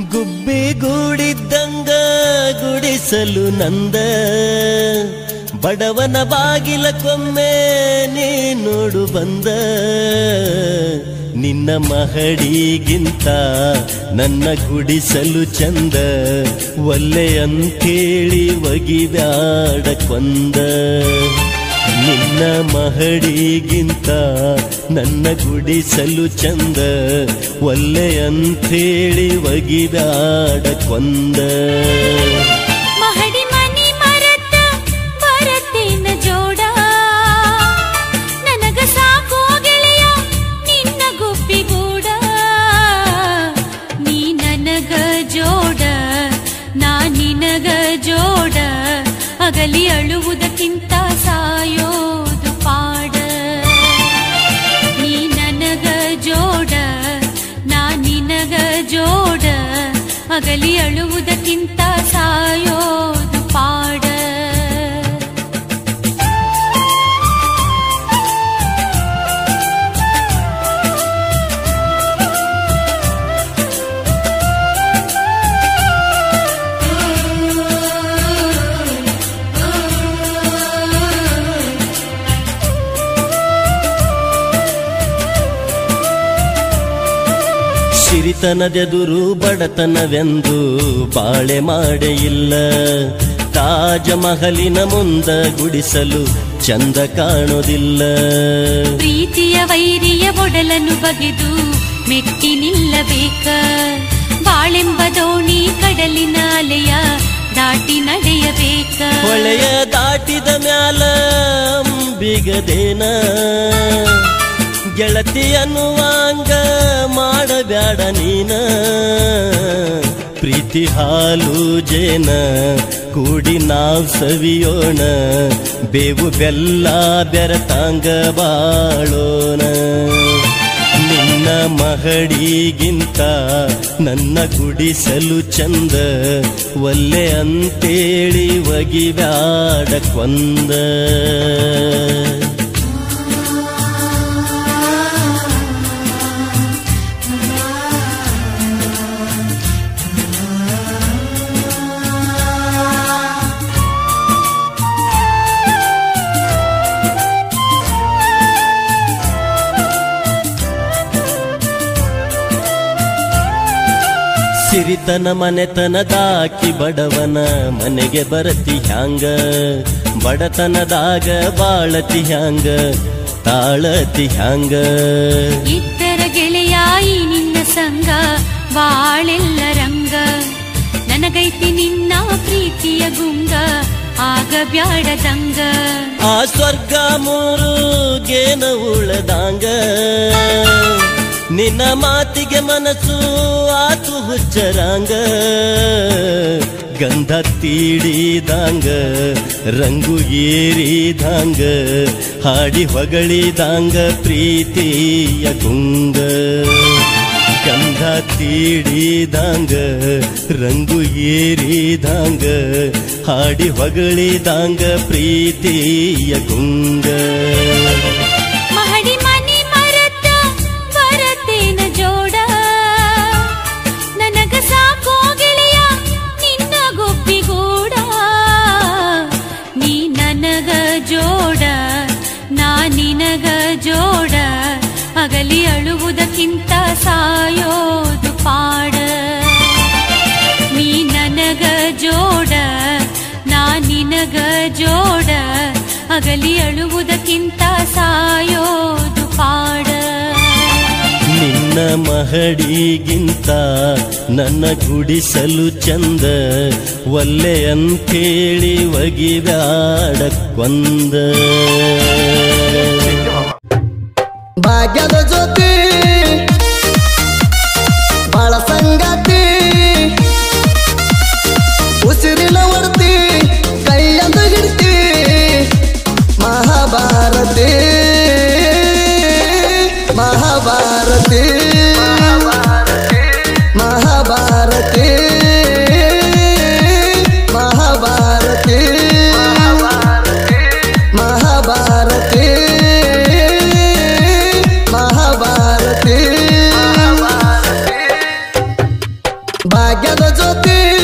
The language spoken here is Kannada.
ಗುಬ್ಬಿಗೂಡಿದ್ದಂಗ ಗುಡಿಸಲು ನಂದ ಬಡವನ ಬಾಗಿಲಕ್ಕೊಮ್ಮೆ ನೀ ನೋಡು ಬಂದ ನಿನ್ನ ಮಹಡಿಗಿಂತ ನನ್ನ ಗುಡಿಸಲು ಚಂದ ಒಲ್ಲೆ ಅಂತೇಳಿ ಒಗಿಬ್ಯಾಡ ಕೊಂದ ನಿನ್ನ ಮಹಡಿಗಿಂತ ನನ್ನ ಗುಡಿಸಲು ಚಂದ ಒಲ್ಲೆ ಅಂಥೇಳಿ ಒಗಿಬ್ಯಾಡ ಕೊಂದ ಮಹಡಿ ಮನಿ ಮರತ ಬರತೇನ ಜೋಡ ನನಗ ಸಾಕೋ ಗೆಳೆಯ ನಿನ್ನ ಗುಬ್ಬಿಗೂಡ ನೀ ನನಗ ಜೋಡ ನಾ ನಿನಗ ಜೋಡ ಅಗಲಿ ಅಳುವುದಕ್ಕಿಂತ ಸಾಯೋದು ಪಾಡ ನೀ ನನಗ ಜೋಡ ನಾ ನಿನಗ ಜೋಡ ಅಗಲಿ ಅಳುವುದಕ್ಕಿಂತ ಸಾಯೋದು ಪಾಡ ಸಿರಿತನದೆದುರು ಬಡತನವೆಂದು ಬಾಳೆ ಮಾಡೇ ಇಲ್ಲ ತಾಜ ಮಹಲಿನ ಮುಂದ ಗುಡಿಸಲು ಚಂದ ಕಾಣೋದಿಲ್ಲ ಪ್ರೀತಿಯ ವೈರಿಯ ಒಡಲನ್ನು ಬಗೆದು ಮೆಟ್ಟಿ ನಿಲ್ಲಬೇಕ ಬಾಳೆಂಬ ದೋಣಿ ಕಡಲಿನ ಅಲೆಯ ದಾಟಿ ನಡೆಯಬೇಕ ಹೊಳೆಯ ದಾಟಿದ ಮ್ಯಾಲ ಬಿಗದೇನ ಗೆಳತಿ ಅನ್ನುವಾಂಗ ಮಾಡಬ್ಯಾಡ ನೀನ ಪ್ರೀತಿ ಹಾಲು ಜೇನ ಕೂಡಿ ನಾವ್ ಸವಿಯೋಣ ಬೇವು ಬೆಲ್ಲ ಬೆರತಾಂಗ ಬಾಳೋಣ ನಿನ್ನ ಮಹಡಿಗಿಂತ ನನ್ನ ಗುಡಿಸಲು ಚಂದ ಒಲ್ಲೆ ಅಂತೇಳಿ ಒಗಿಬ್ಯಾಡ ಕೊಂದ ಸಿರಿತನ ಮನೆತನದಾಕಿ ಬಡವನ ಮನೆಗೆ ಬರತಿ ಹ್ಯಾಂಗ ಬಡತನದಾಗ ಬಾಳತಿ ಹ್ಯಾಂಗ ತಾಳತಿ ಹ್ಯಾಂಗ ಇದ್ದರ ಗೆಳೆಯಾಯಿ ನಿನ್ನ ಸಂಗ ಬಾಳೆಲ್ಲ ರಂಗ ನನಗೈತಿ ನಿನ್ನ ಪ್ರೀತಿಯ ಗುಂಗ ಆಗ ಬ್ಯಾಡದಂಗ ಆ ಸ್ವರ್ಗ ಮೂರು ಗೇನ ಉಳದಂಗ ನಿನ್ನ ಮಾತಿಗೆ ಮನಸ್ಸು ಆತು ಹುಚ್ಚರಂಗ ಗಂಧ ತೀಡಿದಂಗ ರಂಗು ಏರಿದಂಗ ಹಾಡಿ ಹೊಗಳಿದಂಗ ಪ್ರೀತಿಯ ಗುಂಗ ಗಂಧ ತೀಡಿದಂಗ ರಂಗು ಏರಿದಂಗ ಹಾಡಿ ಹೊಗಳಿದಂಗ ಪ್ರೀತಿಯ ಗುಂಗ ಮಹಡಿ ಮನಿ ಮರತ ಬರತೇನ ಜೋಡ ನನಗ ಸಾಕೋ ಗೆಳೆಯ ನಿನ್ನ ಗುಬ್ಬಿಗೂಡ ನೀ ನನಗ ಜೋಡ ನಾ ನಿನಗ ಜೋಡ ಅಗಲಿ ಅಳುವುದಕ್ಕಿಂತ ಸಾಯೋದು ಪಾಡ ನೀ ನನಗ ಜೋಡ ನಾ ನಿನಗ ಜೋಡ ಅಗಲಿ ಅಳುವುದಕ್ಕಿಂತ ಸಾಯೋದು ಪಾಡ ನಿನ್ನ ಮಹಡಿಗಿಂತ ನನ್ನ ಗುಡಿಸಲು ಚಂದ ಒಲ್ಲೆ ಅಂತೇಳಿ ಒಗಿಬ್ಯಾಡ ಕೊಂದ ಭಾಗ್ಯದ ಜ್ಯೋತಿ ಬಾಳ ಸಂಗಾತಿ ಉಸಿರಿನ ವರ್ತಿ ಕೈಯಂದು ಹಿಡ್ತಿ ಮಹಾಭಾರತಿ ಮಹಾಭಾರತಿ ಮಹಾಭಾರತಿ ಮಹಾಭಾರತಿ ಮಹಾಭಾರತಿ ಮಹಾಭಾರತಿ ಭಾಗ್ಯದ ಜ್ಯೋತಿ